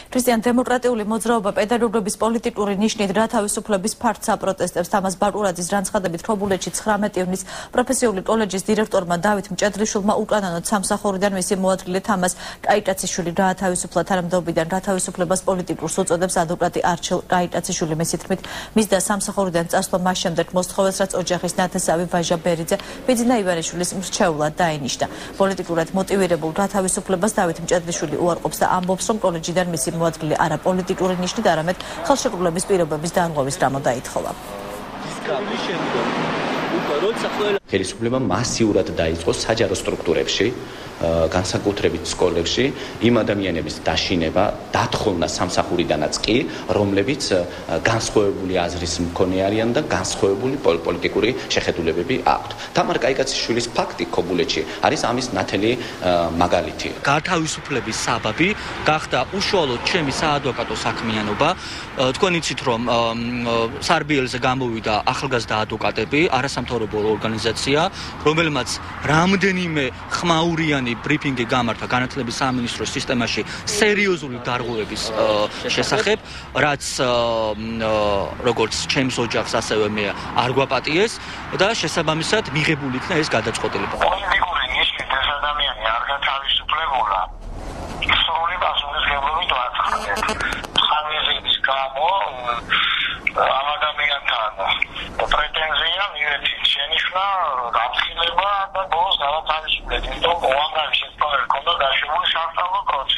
ქრისტიან დემოკრატიული მოძრაობა პედაგოგების პოლიტიკური ნიშნით გათავისუფლების ფაქტს აპროტესტებს თამაზ ბაკურიძის განცხადებით ქობულეთში 19 ივნისს პროფესიული კოლეჯის დირექტორმა დავით მჭედლიშვილმა უკანონოდ სამსახურიდან მისი მოადგილე თამაზ კაიკაციშვილი გაათავისუფლა თანამდებობიდან გათავისუფლებას პოლიტიკურს უწოდებს ადვოკატი კაიკაციშვილი მისი თქმით მის და სამსახურიდან წასვლა მას შემდეგ მოსთხოვეს რაც ოჯახის ნათესავი ვაჟა ბერიძე ბიძინა ივანიშვილის მრჩევლად დაინიშნა პოლიტიკურად მოტივირებულ გათავისუფლებას დავით მჭედლიშვილი უარყოფს და ამბობს რომ კოლეჯიდან მისი მოადგილე არა პოლიტიკური ნიშნით არამედ ხელშეკრულების პირობების დარღვევის გამო დაითხოვა. ხელისუფლება მასიურად დაიწყო საჯარო სტრუქტურებში, განსაკუთრებით სკოლებში იმ ადამიანების დაშინება, დათხოვნა სამსახურიდანაც კი, რომლებიც განსხვავებული აზრის მქონე არიან და განსხვავებული პოლიტიკური შეხედულებები აქვთ. თამარ კაიკაციშვილის ფაქტი ქობულეთში არის ამის ნათელი მაგალითი. გათავისუფლების საბაბი გახდა უშუალოდ ჩემი საადვოკატო საქმიანობა. თქვენ იცით რომ სარბიელზე გამოვიდა ახალგაზრდა ადვოკატები, არასამთავრობო ორგანიზაცია, რომელმაც რამდენიმე ხმაურიანი ბრიფინგი გამართა განათლების სამინისტროს სისტემაში სერიოზული დარღვევების შესახებ, რაც როგორც ჩემს ოჯახს ასევე მე არ გვაპატიეს და შესაბამისად მიღებული იქნა ეს გადაწყვეტილება. პოლიტიკური ნიშნით ეს ადამიანი არ გათავისუფლებულა. სრული პასუხისმგებლობით ვაცხადეთ. ხანიზის გამო ამ ადამიანთან პრეტენზია მივეცით შენიშვნა, გაფრთხილება და ბოლოს გადათავისუფლეთ. იმიტომ უამრავი შეცდომები ჰქონდა დაშვებული სასწავლო პროცესში.